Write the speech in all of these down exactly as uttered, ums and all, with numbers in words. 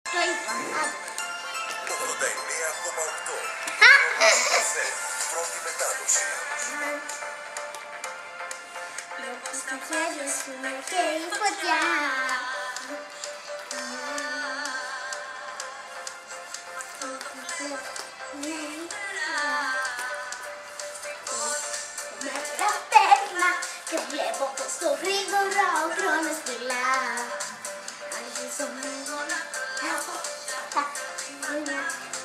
Το είπα. ογδόντα εννέα κόμμα οκτώ. Πρώτη μετάδοση. Λόγω στα χέρια σου να καίει φωτιά. Μέτρα πέρνα και βλέπω πως το γρήγορα ο χρόνος πυλά. Αρχίζω λίγο να έχω τα χρόνια.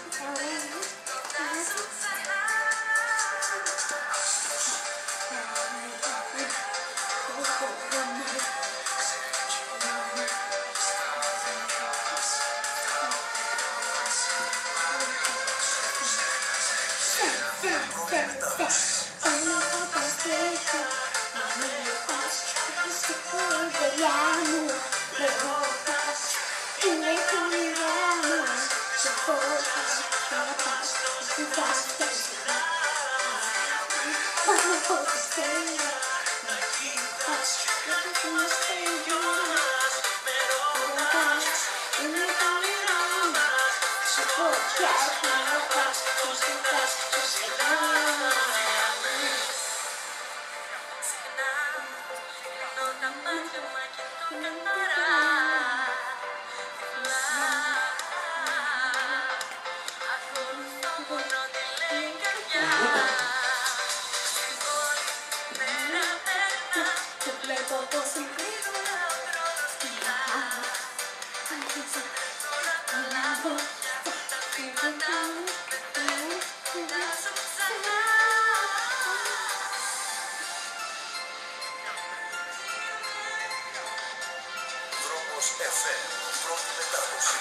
Δρόμος εφ εμ, πρώτη μετάδοση.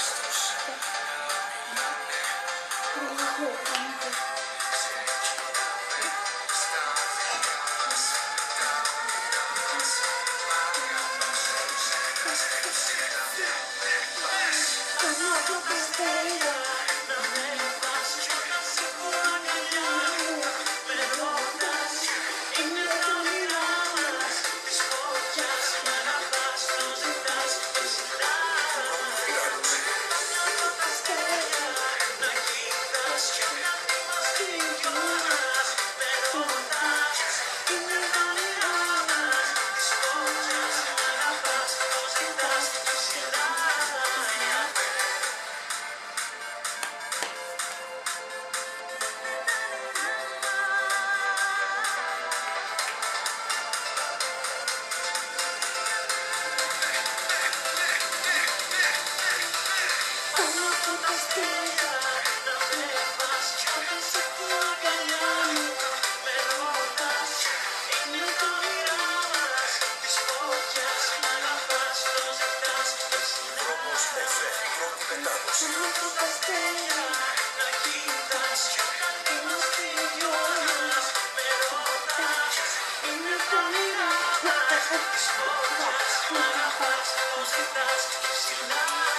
Música